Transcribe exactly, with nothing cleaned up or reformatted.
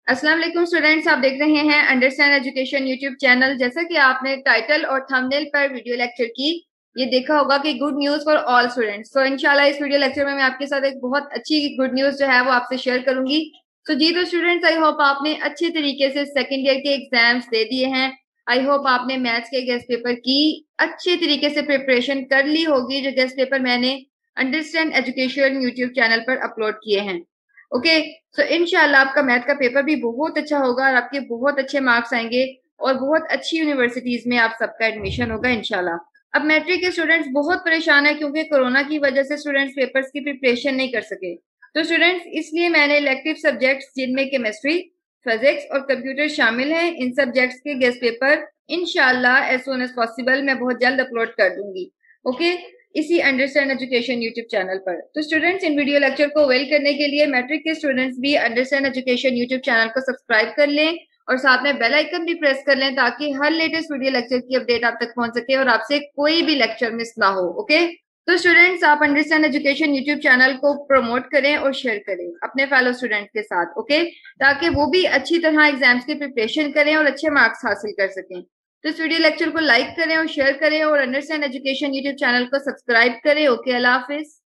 अस्सलाम वालेकुम स्टूडेंट्स, आप देख रहे हैं अंडरस्टैंड एजुकेशन यूट्यूब चैनल। जैसा कि आपने टाइटल और थंबनेल पर वीडियो लेक्चर की ये देखा होगा कि good news for all students. तो इंशाल्लाह इस वीडियो लेक्चर में मैं आपके साथ एक बहुत अच्छी गुड न्यूज जो है वो आपसे शेयर करूंगी। तो जी तो स्टूडेंट्स, आई होप आपने अच्छे तरीके से सेकेंड ईयर के एग्जाम्स दे दिए हैं। आई होप आपने मैथ्स के गेस्ट पेपर की अच्छे तरीके से प्रिपरेशन कर ली होगी, जो गेस्ट पेपर मैंने अंडरस्टैंड एजुकेशन यूट्यूब चैनल पर अपलोड किए हैं। ओके, सो इंशाल्लाह आपका मैथ का पेपर भी बहुत अच्छा होगा और आपके बहुत अच्छे मार्क्स आएंगे और बहुत अच्छी यूनिवर्सिटीज में आप सबका एडमिशन होगा इंशाल्लाह। अब मैट्रिक के स्टूडेंट्स बहुत परेशान है क्योंकि कोरोना की वजह से स्टूडेंट्स पेपर्स की प्रिपरेशन नहीं कर सके। तो स्टूडेंट्स, इसलिए मैंने इलेक्टिव सब्जेक्ट्स जिनमें केमिस्ट्री, फिजिक्स और कंप्यूटर शामिल हैं, इन सब्जेक्ट्स के गेस्ट पेपर इंशाल्लाह एज सून एज पॉसिबल मैं बहुत जल्द अपलोड कर दूंगी। ओके, इसी अंडरस्टैंड एजुकेशन यूट्यूब चैनल पर। तो स्टूडेंट्स, इन वीडियो लेक्चर को वेल करने के लिए मैट्रिक के स्टूडेंट्स भी अंडरस्टैंड एजुकेशन यूट्यूब चैनल को सब्सक्राइब कर लें और साथ में बेल आइकन भी प्रेस कर लें ताकि हर लेटेस्ट वीडियो लेक्चर की अपडेट आप तक पहुंच सके और आपसे कोई भी लेक्चर मिस ना हो। ओके, तो स्टूडेंट्स, आप अंडरस्टैंड एजुकेशन यूट्यूब चैनल को प्रमोट करें और शेयर करें अपने फेलो स्टूडेंट्स के साथ। ओके, ताकि वो भी अच्छी तरह एग्जाम्स की प्रिपरेशन करें और अच्छे मार्क्स हासिल कर सकें। तो इस वीडियो लेक्चर को लाइक करें और शेयर करें और अंडरस्टैंड एजुकेशन यूट्यूब चैनल को सब्सक्राइब करें। ओके, अल्लाह हाफिज।